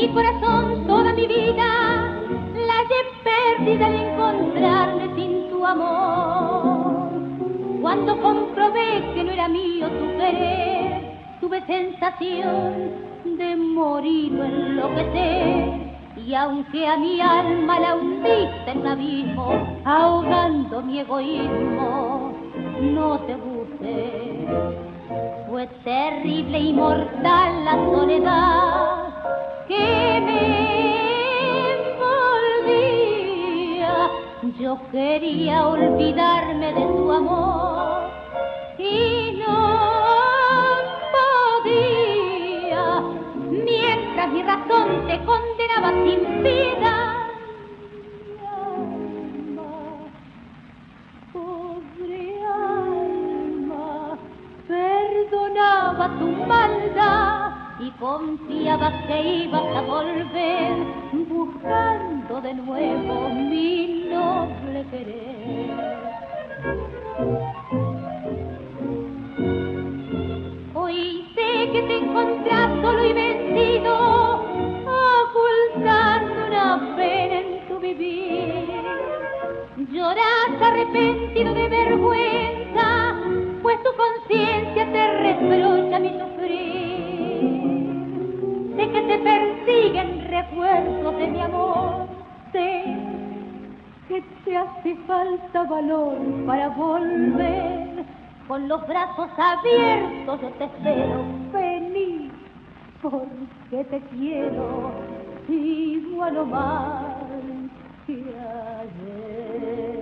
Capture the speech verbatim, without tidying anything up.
mi corazón toda mi vida la hallé perdida al encontrarme sin tu amor. Cuando comprobé que no era mío tu querer, tuve sensación de morir o enloquecer. Y aunque a mi alma la hundiste en un abismo, ahogando mi egoísmo, no te busqué. Fue terrible y mortal la soledad que me envolvía. Yo quería olvidarme de tu amor y no podía, mientras mi razón te condenaba sin piedad. Mi alma, pobre alma, perdonaba tu maldad y confiaba que ibas a volver, buscando de nuevo mi noble querer. Hoy sé que te encontrás solo y vencido, ocultando una pena en tu vivir. Llorás arrepentido de vergüenza, pues tu conciencia te reprocha mi sufrir. Sé que te persiguen recuerdos de mi amor, sé que te hace falta valor para volver. Con los brazos abiertos yo te espero, vení, porque te quiero igual o más que ayer.